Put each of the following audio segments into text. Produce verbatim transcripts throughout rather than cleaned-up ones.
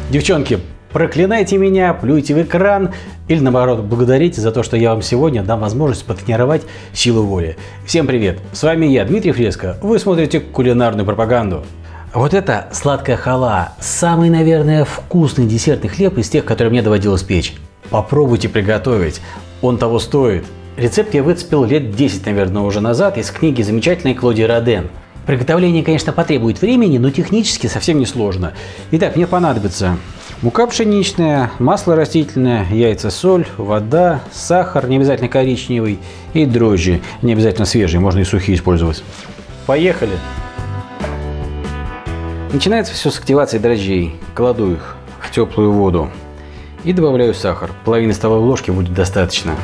Девчонки, проклинайте меня, плюйте в экран или наоборот благодарите за то, что я вам сегодня дам возможность потренировать силу воли. Всем привет, с вами я, Дмитрий Фреско, вы смотрите кулинарную пропаганду. Вот это сладкая хала, самый, наверное, вкусный десертный хлеб из тех, которые мне доводилось печь. Попробуйте приготовить, он того стоит. Рецепт я выцепил лет десять, наверное, уже назад из книги замечательной Клодии Роден. Приготовление, конечно, потребует времени, но технически совсем не сложно. Итак, мне понадобится мука пшеничная, масло растительное, яйца, соль, вода, сахар, не обязательно коричневый, и дрожжи, не обязательно свежие, можно и сухие использовать. Поехали! Начинается все с активации дрожжей. Кладу их в теплую воду и добавляю сахар. Половины столовой ложки будет достаточно.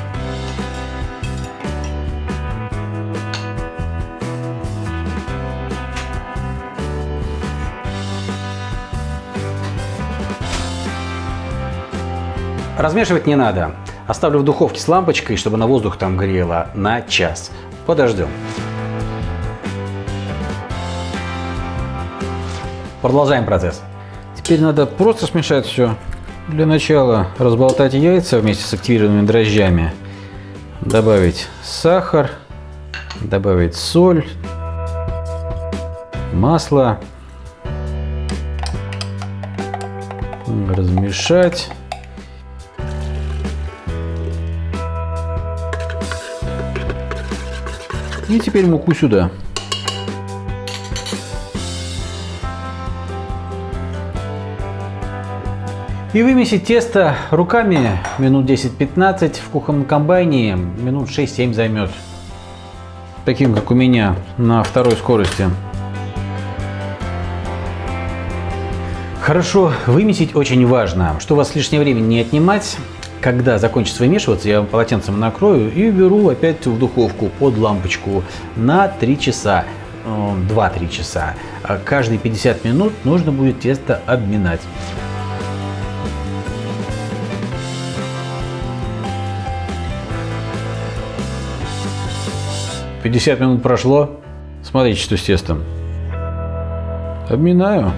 Размешивать не надо. Оставлю в духовке с лампочкой, чтобы на воздух там грело, на час. Подождем. Продолжаем процесс. Теперь надо просто смешать все. Для начала разболтать яйца вместе с активированными дрожжами. Добавить сахар, добавить соль, масло. Размешать. И теперь муку сюда. И вымесить тесто руками минут десять-пятнадцать, в кухонном комбайне минут шесть-семь займет. Таким, как у меня, на второй скорости. Хорошо вымесить очень важно, что у вас лишнее время не отнимать. Когда закончится вымешиваться, я полотенцем накрою и беру опять в духовку под лампочку на три часа, два-три часа. Каждые пятьдесят минут нужно будет тесто обминать. пятьдесят минут прошло. Смотрите, что с тестом. Обминаю.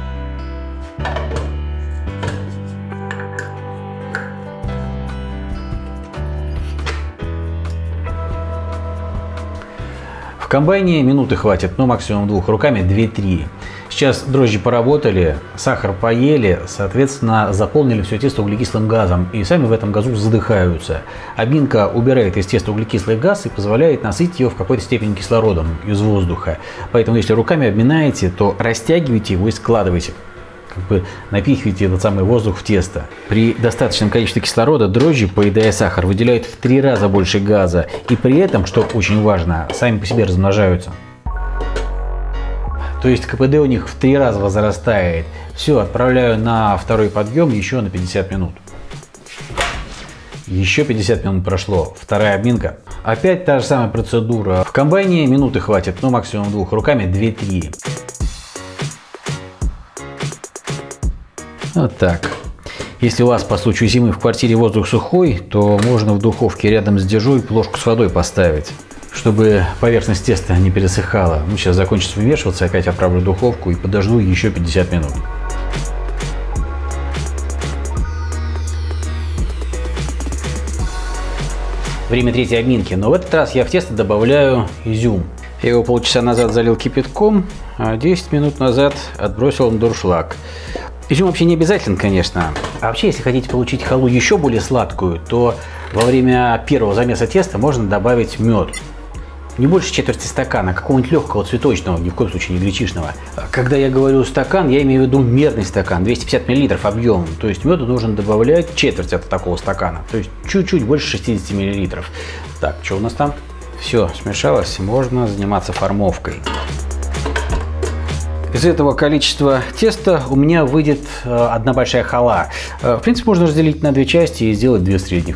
В комбайне минуты хватит, но максимум двух, руками две-три. Сейчас дрожжи поработали, сахар поели, соответственно, заполнили все тесто углекислым газом и сами в этом газу задыхаются. Обминка убирает из теста углекислый газ и позволяет насытить его в какой-то степени кислородом из воздуха. Поэтому, если руками обминаете, то растягивайте его и складывайте. Как бы напихивайте этот самый воздух в тесто. При достаточном количестве кислорода дрожжи, поедая сахар, выделяют в три раза больше газа. И при этом, что очень важно, сами по себе размножаются. То есть КПД у них в три раза возрастает. Все, отправляю на второй подъем еще на пятьдесят минут. Еще пятьдесят минут прошло. Вторая обминка. Опять та же самая процедура. В комбайне минуты хватит, но максимум двух, руками две-три. Вот так. Если у вас по случаю зимы в квартире воздух сухой, то можно в духовке рядом с дежой ложку с водой поставить, чтобы поверхность теста не пересыхала. Ну, сейчас закончится вымешиваться, опять отправлю в духовку и подожду еще пятьдесят минут. Время третьей обминки, но в этот раз я в тесто добавляю изюм. Я его полчаса назад залил кипятком, а десять минут назад отбросил на дуршлаг. Изюм вообще не обязателен, конечно. А вообще, если хотите получить халу еще более сладкую, то во время первого замеса теста можно добавить мед. Не больше четверти стакана, какого-нибудь легкого цветочного, ни в коем случае не гречишного. Когда я говорю стакан, я имею в виду мерный стакан, двести пятьдесят миллилитров объемом. То есть меду нужно добавлять четверть от такого стакана, то есть чуть-чуть больше шестидесяти миллилитров. Так, что у нас там? Все, смешалось, можно заниматься формовкой. Из этого количества теста у меня выйдет одна большая хала. В принципе, можно разделить на две части и сделать две средних.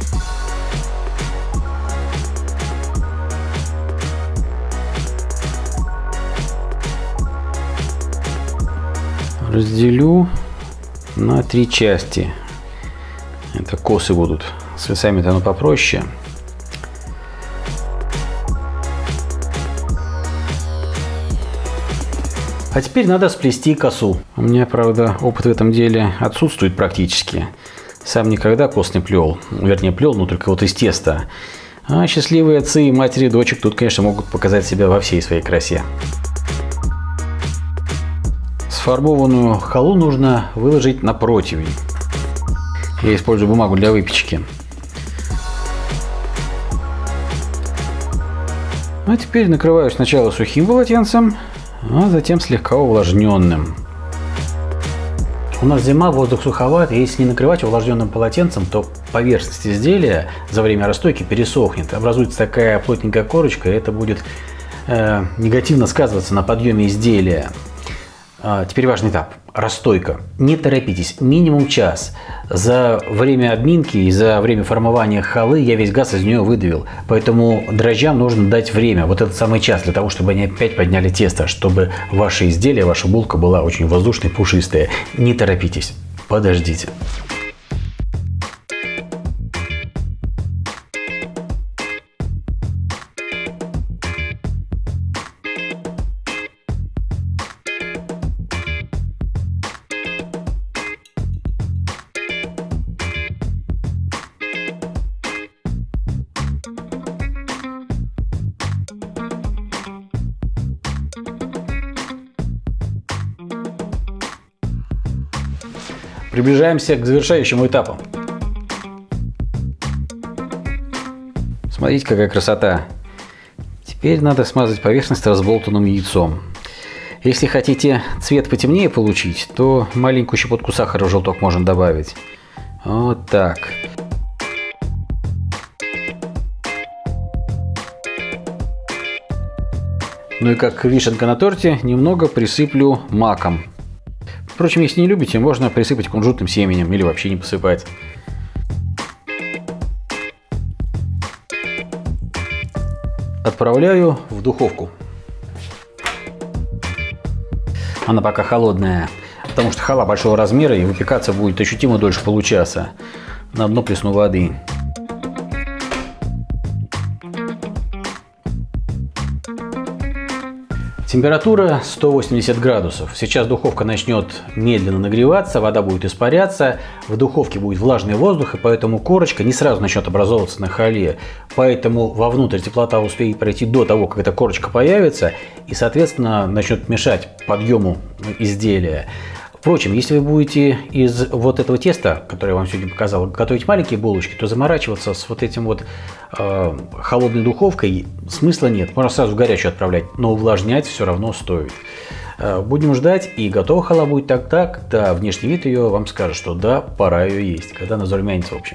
Разделю на три части. Это косы будут. С весами-то оно попроще. А теперь надо сплести косу. У меня, правда, опыт в этом деле отсутствует практически. Сам никогда кос не плел. Вернее, плел, но только вот из теста. А счастливые отцы и матери дочек тут, конечно, могут показать себя во всей своей красе. Сформованную халу нужно выложить на противень. Я использую бумагу для выпечки. А теперь накрываю сначала сухим полотенцем, а затем слегка увлажненным. У нас зима, воздух суховат, и если не накрывать увлажненным полотенцем, то поверхность изделия за время расстойки пересохнет. Образуется такая плотненькая корочка, и это будет э, негативно сказываться на подъеме изделия. А теперь важный этап – расстойка. Не торопитесь, минимум час. За время обминки и за время формования халы я весь газ из нее выдавил. Поэтому дрожжам нужно дать время, вот этот самый час, для того, чтобы они опять подняли тесто, чтобы ваше изделие, ваша булка была очень воздушной, пушистая. Не торопитесь, подождите. Приближаемся к завершающему этапу. Смотрите, какая красота. Теперь надо смазать поверхность разболтанным яйцом. Если хотите цвет потемнее получить, то маленькую щепотку сахара в желток можно добавить. Вот так. Ну и как вишенка на торте, немного присыплю маком. Впрочем, если не любите, можно присыпать кунжутным семенем или вообще не посыпать. Отправляю в духовку. Она пока холодная, потому что хала большого размера и выпекаться будет ощутимо дольше получаса. На дно плесну воды. Температура сто восемьдесят градусов. Сейчас духовка начнет медленно нагреваться, вода будет испаряться, в духовке будет влажный воздух, и поэтому корочка не сразу начнет образовываться на хале. Поэтому вовнутрь теплота успеет пройти до того, как эта корочка появится, и, соответственно, начнет мешать подъему изделия. Впрочем, если вы будете из вот этого теста, которое я вам сегодня показал, готовить маленькие булочки, то заморачиваться с вот этим вот э, холодной духовкой смысла нет. Можно сразу в горячую отправлять, но увлажнять все равно стоит. Э, будем ждать, и готова хала будет тогда, когда внешний вид ее вам скажет, что да, пора ее есть, когда она зарумянится в общем.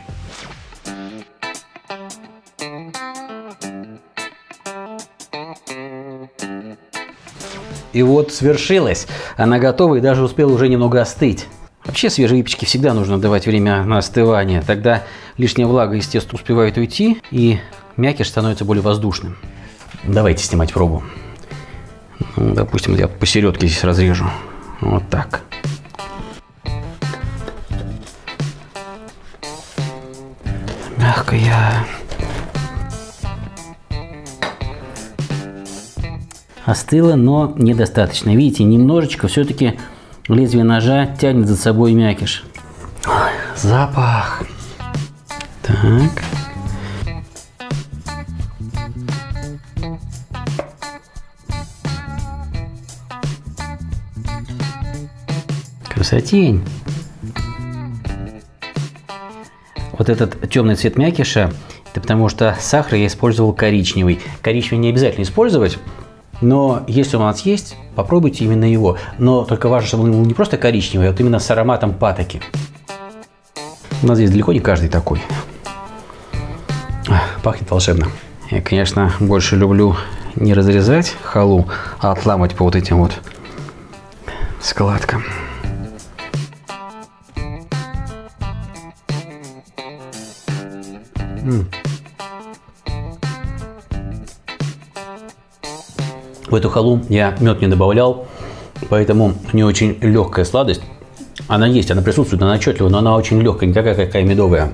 И вот свершилось. Она готова и даже успела уже немного остыть. Вообще свежей выпечке всегда нужно давать время на остывание. Тогда лишняя влага из теста успевает уйти, и мякиш становится более воздушным. Давайте снимать пробу. Ну, допустим, я посередке здесь разрежу. Вот так. Мягкая. Остыло, но недостаточно. Видите, немножечко все-таки лезвие ножа тянет за собой мякиш. Ой, запах. Так. Красотень. Вот этот темный цвет мякиша, это потому что сахар я использовал коричневый. Коричневый не обязательно использовать. Но если у нас есть, попробуйте именно его. Но только важно, чтобы он был не просто коричневый, а вот именно с ароматом патоки. У нас здесь далеко не каждый такой. Пахнет волшебно. Я, конечно, больше люблю не разрезать халу, а отламывать по вот этим вот складкам. М-м. В эту халу я мед не добавлял, поэтому у нее очень легкая сладость. Она есть, она присутствует, она отчетливая, но она очень легкая, не такая, какая медовая.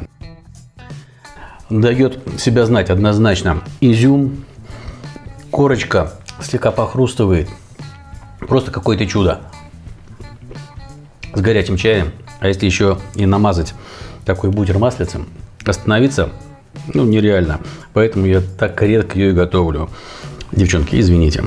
Дает себя знать однозначно. Изюм, корочка слегка похрустывает. Просто какое-то чудо. С горячим чаем. А если еще и намазать такой бутер маслицем, остановиться, ну, нереально. Поэтому я так редко ее и готовлю. Девчонки, извините.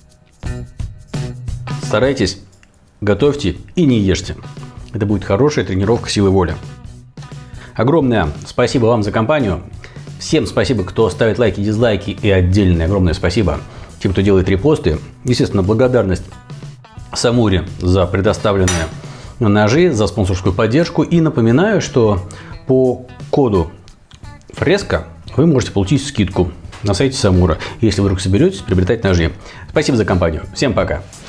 Старайтесь, готовьте и не ешьте. Это будет хорошая тренировка силы воли. Огромное спасибо вам за компанию. Всем спасибо, кто ставит лайки, дизлайки, и отдельное огромное спасибо тем, кто делает репосты. Естественно, благодарность Самуре за предоставленные ножи, за спонсорскую поддержку. И напоминаю, что по коду Фреско вы можете получить скидку на сайте Самура, если вы вдруг соберетесь приобретать ножи. Спасибо за компанию. Всем пока.